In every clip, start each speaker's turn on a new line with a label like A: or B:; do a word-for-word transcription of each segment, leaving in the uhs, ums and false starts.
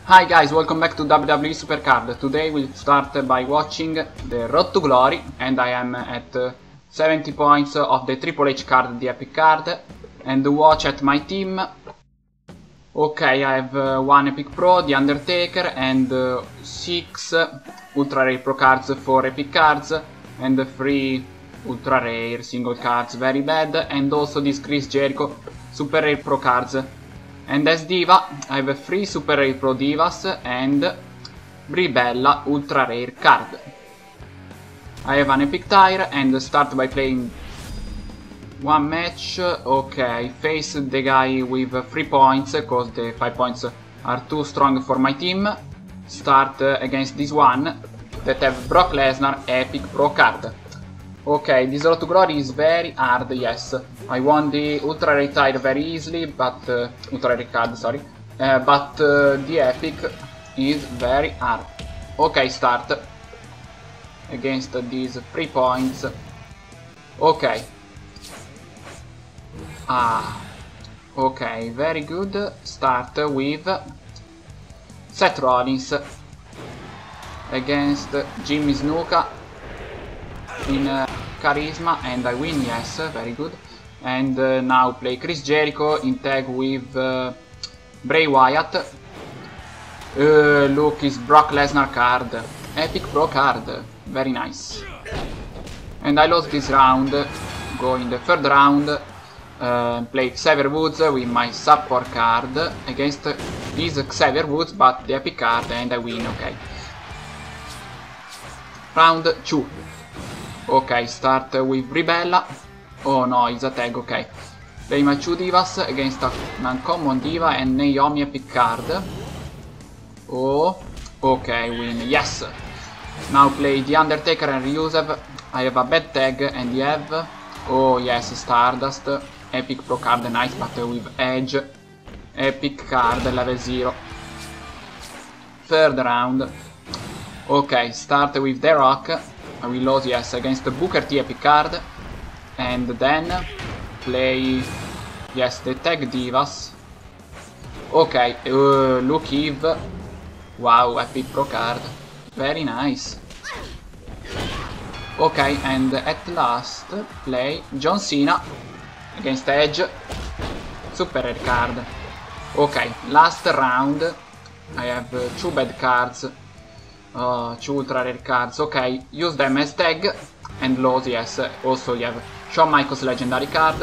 A: Hi guys, welcome back to W W E Supercard. Today we'll start by watching the Road to Glory, and I am at uh, seventy points of the Triple H card, the Epic card, and watch at my team. Okay, I have uh, one Epic Pro, the Undertaker, and uh, six uh, Ultra Rare Pro cards for Epic cards, and three Ultra Rare single cards, very bad, and also this Chris Jericho Super Rare Pro cards. And as Diva, I have a free Super Rare Pro Divas and Brie Bella Ultra Rare card. I have an Epic Tire and start by playing one match. Okay, face the guy with three points, because the five points are too strong for my team. Start against this one that have Brock Lesnar Epic Pro card. Okay, this Road to Glory is very hard, yes. I won the Ultra Rare Tire very easily, but... Uh, Ultra Rare card, sorry. Uh, but uh, the Epic is very hard. Okay, start. Against these three points. Okay. Ah. Okay, very good. Start with Seth Rollins against Jimmy Snuka in uh, Charisma, and I win, yes, very good. And uh, now play Chris Jericho in tag with uh, Bray Wyatt. Uh, look, is Brock Lesnar card, Epic Pro card, very nice. And I lost this round, go in the third round, uh, play Xavier Woods with my support card against this Xavier Woods, but the Epic card, and I win, okay. Round two. Okay, start with Brie Bella. Oh no, it's a tag, okay. Play my two Divas against an uncommon Diva and Naomi Epic card. Oh, okay, win, yes. Now play the Undertaker and Rusev. I have a bad tag, and you have... Oh yes, Stardust. Epic Pro card, nice, but with Edge. Epic card, level zero. Third round. Okay, start with The Rock. I will lose, yes, against the Booker T Epic card. And then play, yes, the Tag Divas. Okay, uh, look Eve. Wow, Epic Pro card. Very nice. Okay, and at last play John Cena against Edge. Super Rare card. Okay, last round. I have uh, two bad cards. Uh, two Ultra Rare cards. Okay, use them as tag and lose, yes. Also you have Shawn Michaels Legendary card.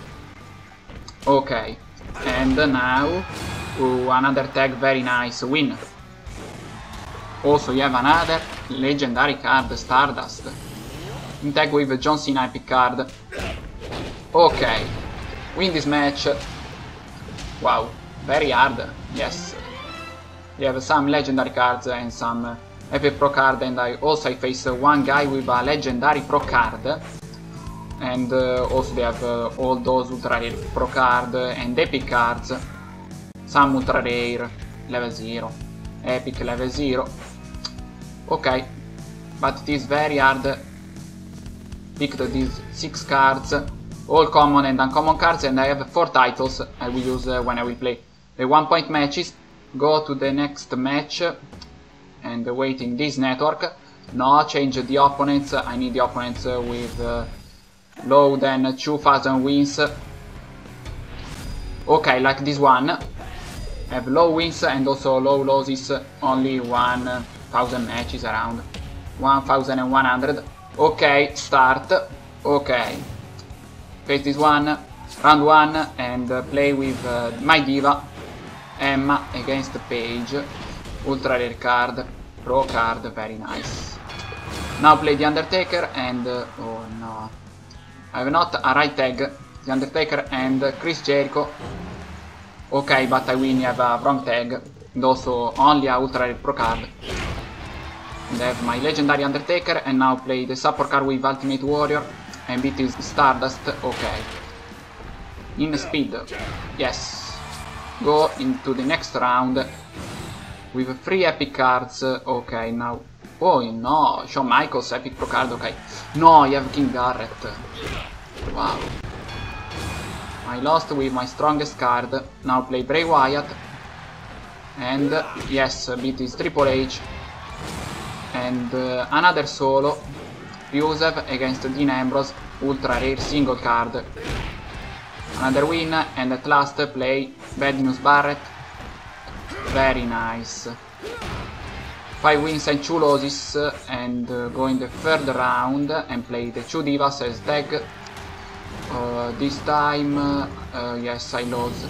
A: Okay, and now ooh, another tag, very nice, win. Also you have another Legendary card, Stardust. In tag with John Cena Epic card. Okay, win this match. Wow, very hard, yes. You have some Legendary cards and some uh, Epic Pro card, and I also I face uh, one guy with a Legendary Pro card. And uh, also they have uh, all those Ultra Rare Pro card and Epic cards. Some Ultra Rare, level zero. Epic, level zero. Okay, but it is very hard. Picked these six cards. All common and uncommon cards, and I have four titles I will use uh, when I will play the one point matches. Go to the next match and waiting this network. No, change the opponents. I need the opponents with uh, low than two thousand wins. Okay, like this one. Have low wins and also low losses. Only one thousand matches around. one thousand one hundred. Okay, start. Okay. Face this one. Round one and uh, play with uh, my Diva. Emma against Paige. Ultra Rare card, Pro card, very nice. Now play the Undertaker and... Uh, oh no. I have not a right tag. The Undertaker and Chris Jericho. Okay, but I win, you have a wrong tag. And also only a Ultra Rare Pro card. And I have my Legendary Undertaker, and now play the support card with Ultimate Warrior. And beat is Stardust, okay. In speed, yes. Go into the next round with three Epic cards. Okay, now... Oh no, Shawn Michaels Epic Pro card, okay. No, you have King Garrett. Wow. I lost with my strongest card. Now play Bray Wyatt. And yes, beat is Triple H. And uh, another solo. Rusev against Dean Ambrose. Ultra rare single card. Another win. And at last play Bad News Barrett. Very nice. five wins and two losses. And uh, go in the third round and play the two Divas as tag. Uh, this time, uh, uh, yes, I lost.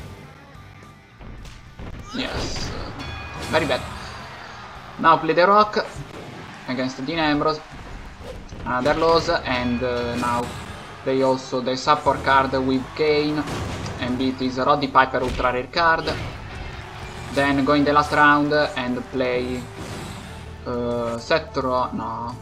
A: Yes, uh, very bad. Now play The Rock against Dean Ambrose. Another loss, and uh, now play also the support card with Kane and beat his Roddy Piper ultra rare card. Then go in the last round and play uh, Seth Rollins. No.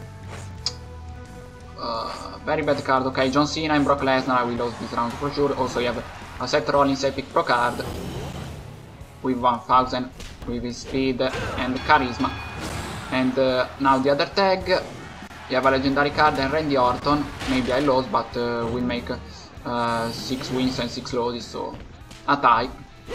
A: Uh, very bad card. Okay, John Cena and Brock Lesnar. I will lose this round for sure. Also, you have a Seth Rollins Epic Pro card with one thousand with his speed and charisma. And uh, now the other tag, you have a legendary card and Randy Orton. Maybe I lost, but uh, we'll make uh, six wins and six losses, so a tie.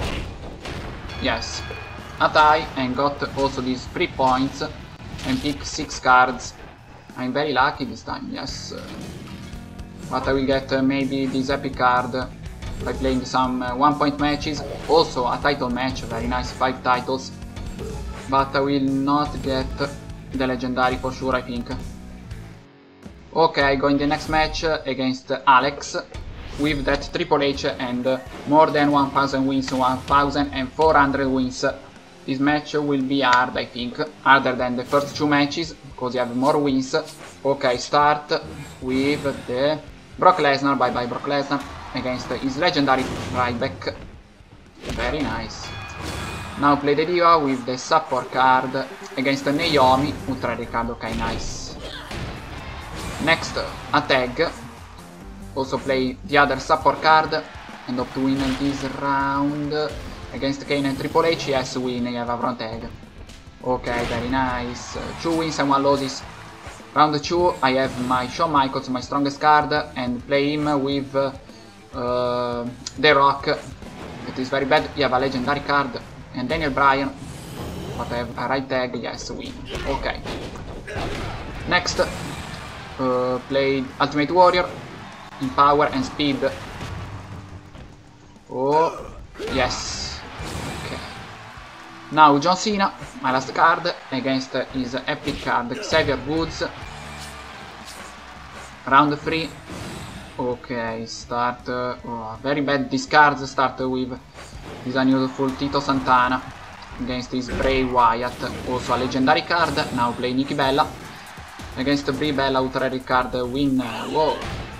A: Yes, a tie, and got also these three points and pick six cards. I'm very lucky this time, yes. Uh, but I will get uh, maybe this epic card by playing some uh, one point matches. Also a title match, very nice, five titles. But I will not get the legendary for sure, I think. Okay, go in the next match against Alex with that Triple H and uh, more than one thousand wins, one thousand four hundred wins. This match will be hard, I think, harder than the first two matches, because you have more wins. Okay, start with the Brock Lesnar, bye bye Brock Lesnar, against his legendary Ryback. Very nice. Now play the Diva with the support card against Naomi, ultra rare card, okay, nice. Next, a tag. Also play the other support card and hope to win this round against Kane and Triple H. Yes, win, you have a front tag. Okay, very nice. Uh, two wins and one losses. Round two, I have my Shawn Michaels, my strongest card, and play him with uh, uh, The Rock. It is very bad. You have a legendary card and Daniel Bryan, but I have a right tag. Yes, win. Okay. Next, uh, play Ultimate Warrior in power and speed. Oh, yes. Now John Cena, my last card, against his epic card Xavier Woods. Round three. Okay, start. Uh, oh, very bad discards. Start with this unusual Tito Santana against his Bray Wyatt. Also a legendary card. Now play Nikki Bella against Brie Bella, ultra rare card. Win. Whoa.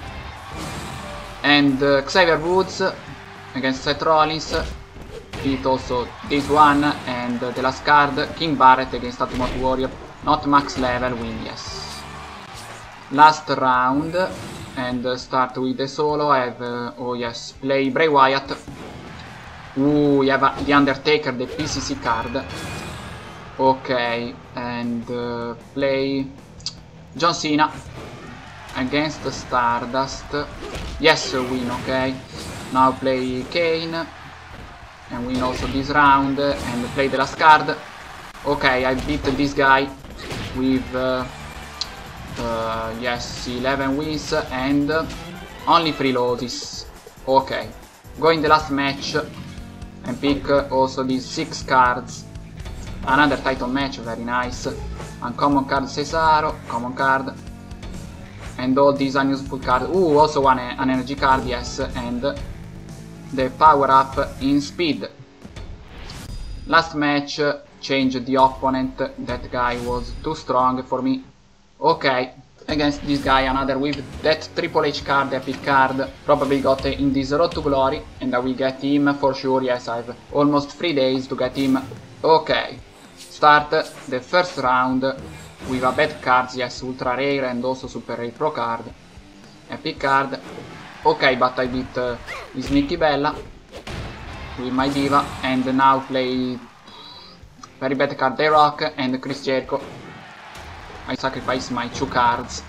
A: And uh, Xavier Woods against Seth Rollins. Beat also this one, and uh, the last card, King Barrett against Ultimate Warrior. Not max level, win, yes. Last round, and uh, start with the solo. I have, uh, oh yes, play Bray Wyatt. Ooh, you have uh, The Undertaker, the P C C card. Okay, and uh, play John Cena against Stardust. Yes, win, okay. Now play Kane. And win also this round, and play the last card. Okay, I beat this guy with, uh, uh, yes, eleven wins and only three losses. Okay, go in the last match and pick also these six cards. Another title match, very nice. Uncommon card Cesaro, common card. And all these unuseful cards. Ooh, also one, an energy card, yes, and the power up in speed. Last match, change the opponent. That guy was too strong for me. Okay, against this guy, another with that Triple H card, epic card. Probably got in this Road to Glory, and I will get him for sure. Yes, I have almost three days to get him. Okay, start the first round with a bad cards. Yes, ultra rare and also super rare pro card, epic card. Okay, but I beat uh, this Nikki Bella with my Diva, and now play very bad card The Rock and Chris Jericho. I sacrifice my two cards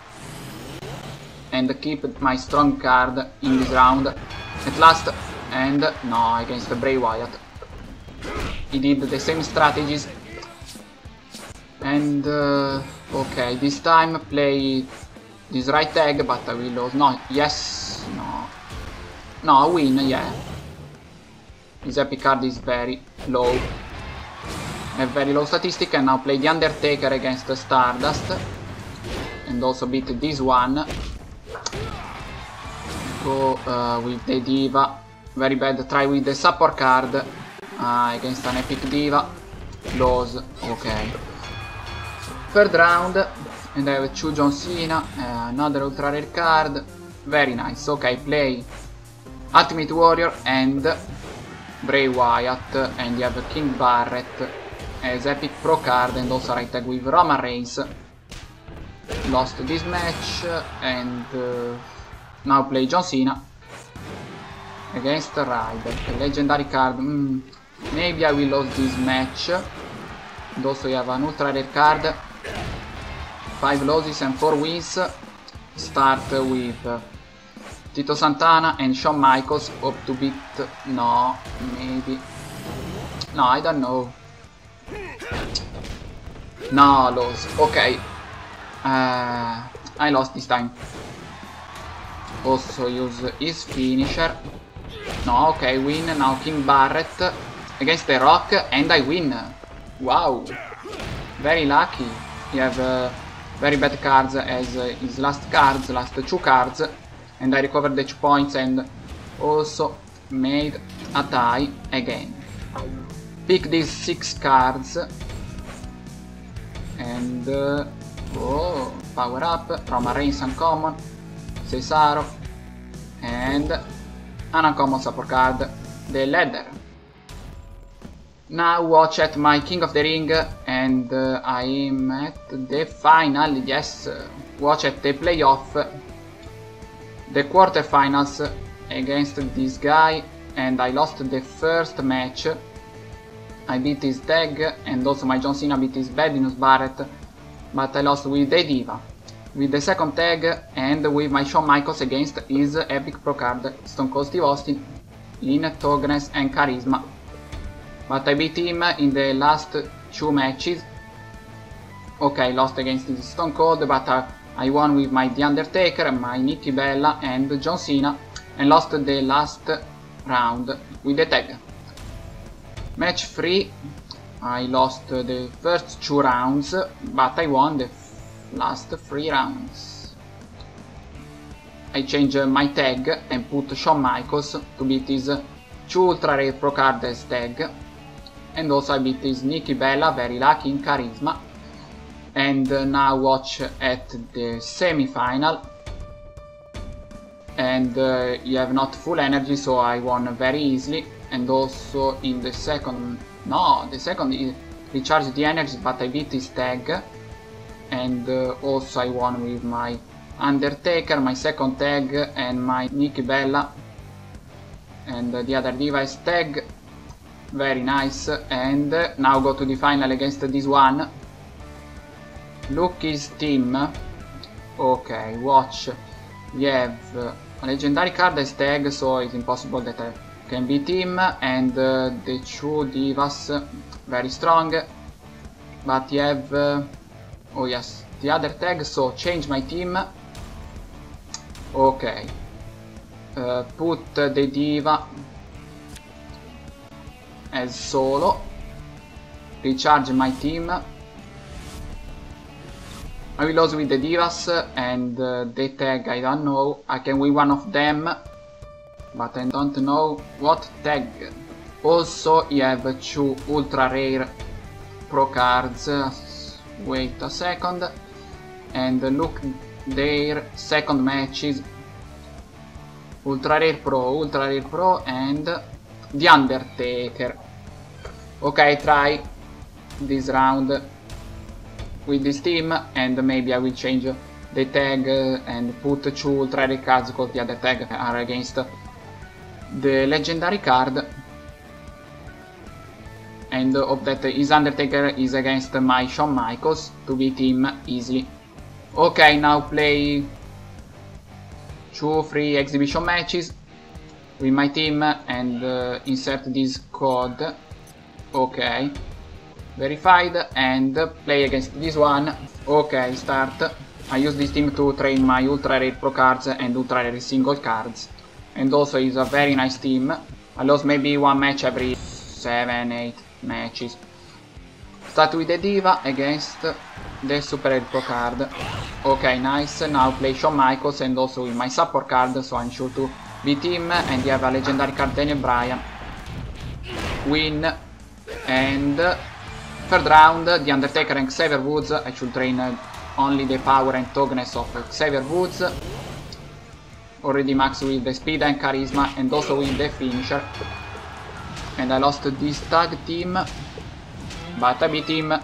A: and keep my strong card in this round at last, and no, against Bray Wyatt. he did the same strategies. And uh, okay, this time play this right tag, but I will lose. No, yes, no, no, I win, yeah. His epic card is very low, a very low statistic, and now play the Undertaker against the Stardust, and also beat this one. Go uh, with the Diva, very bad. Try with the support card uh, against an epic Diva, lose, okay. Third round, and I have two John Cena, uh, another ultra rare card, very nice. Okay, play Ultimate Warrior and Bray Wyatt, and you have King Barrett as epic pro card, and also right tag with Roman Reigns. Lost this match, and uh, now play John Cena against Ryder, a legendary card. Mm, maybe I will lose this match. And also you have an ultra rare card, five losses and four wins. Start with uh, Tito Santana and Shawn Michaels. Hope to beat, no, maybe, no, I don't know. No, lose, okay. uh, I lost this time. Also use his finisher. No, okay, win. Now King Barrett against The Rock, and I win. Wow, very lucky. You have uh, very bad cards as uh, his last cards, last two cards, and I recovered the two points and also made a tie again. Pick these six cards, and uh, oh, power up, Roman Reigns uncommon, Cesaro, and an uncommon support card, the Ladder. Now watch at my King of the Ring, and uh, I am at the final, yes, watch at the playoff, the quarterfinals against this guy, and I lost the first match. I beat his tag, and also my John Cena beat his Bad News Barrett, but I lost with the Diva, with the second tag, and with my Shawn Michaels against his epic pro card, Stone Cold Steve Austin, in Toughness and Charisma. But I beat him in the last two matches. Okay, I lost against this Stone Cold, but uh, I won with my The Undertaker, my Nikki Bella and John Cena, and lost the last round with the tag. Match three, I lost the first two rounds, but I won the last three rounds. I changed my tag and put Shawn Michaels to beat his two ultra rare pro card as tag. And also I beat his Nikki Bella, very lucky in Charisma. And uh, now watch at the semi-final. And uh, you have not full energy, so I won very easily. And also in the second, no, the second he recharged the energy, but I beat his tag. And uh, also I won with my Undertaker, my second tag, and my Nikki Bella. And uh, the other device tag. Very nice. And uh, now go to the final against this one. Look his team. Okay, watch. We have uh, a legendary card as tag, so it's impossible that I can beat him. And uh, the two divas, very strong. But you have, uh, oh yes, the other tag, so change my team. Okay. Uh, put uh, the diva as solo, recharge my team. I will lose with the divas, and uh, the tag I don't know, I can win one of them, but I don't know what tag. Also you have two ultra rare pro cards, wait a second, and look their second matches, ultra rare pro, ultra rare pro, and The Undertaker. Okay, try this round with this team, and maybe I will change the tag and put two ultra rare cards, because the other tag are against the legendary card, and hope that his Undertaker is against my Shawn Michaels to beat him easily. Okay, now play two free exhibition matches with my team, and uh, insert this code Ok. Verified and play against this one. Ok, start. I use this team to train my ultra rare pro cards and ultra rare single cards. And also is a very nice team. I lost maybe one match every seven eight matches. Start with the Diva against the Super Rare Pro card. Ok, nice. Now play Shawn Michaels and also with my support card, so I'm sure to beat him. And you have a legendary card, Daniel Bryan. Win. And third round, The Undertaker and Xavier Woods. I should train uh, only the power and toughness of Xavier Woods. Already max with the speed and charisma and also with the finisher. And I lost this tag team, but I beat him.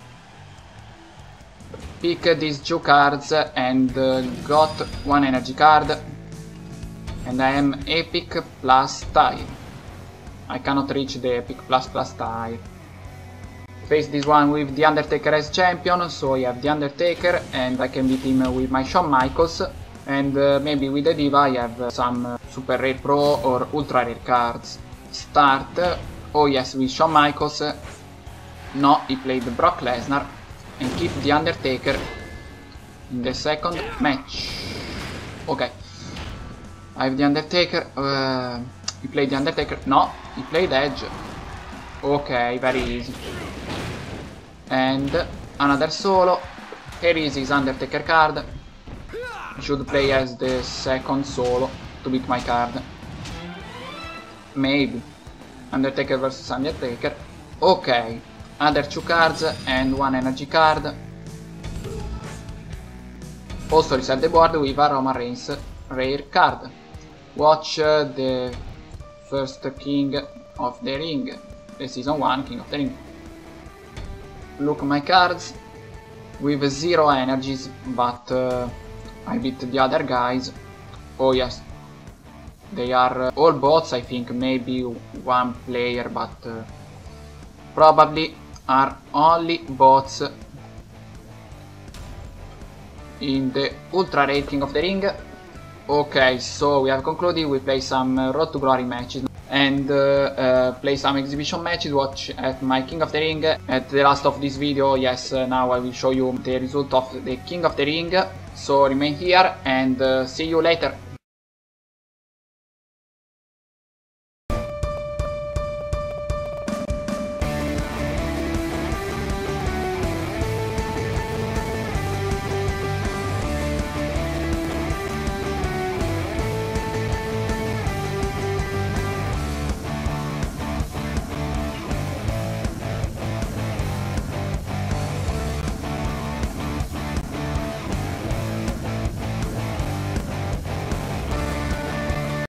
A: Pick these two cards and uh, got one energy card. And I am epic plus tire. I cannot reach the epic plus plus tire. Face this one with The Undertaker as champion, so I have The Undertaker and I can beat him with my Shawn Michaels. And uh, maybe with the Diva I have uh, some uh, Super Rare Pro or Ultra Rare cards. Start. Uh, oh yes, with Shawn Michaels. Uh, no, he played Brock Lesnar. And keep The Undertaker in the second match. Okay. I have The Undertaker. Uh, he played The Undertaker. No, he played Edge. Okay, very easy. And another solo. Here is his Undertaker card. I should play as the second solo to beat my card. Maybe. Undertaker versus Undertaker. Ok. Other two cards and one energy card. Also reset the board with a Roman Reigns rare card. Watch uh, the first King of the Ring. The season one King of the Ring. Look my cards. With zero energies, but uh, I beat the other guys. Oh yes, they are uh, all bots, I think, maybe one player, but uh, probably are only bots in the Ultra Rare King of the Ring. Okay, so we have concluded. We play some uh, Road to Glory matches and uh, uh, play some exhibition matches. Watch at my King of the Ring. At the last of this video, yes, uh, now I will show you the result of the King of the Ring. So remain here and uh, see you later.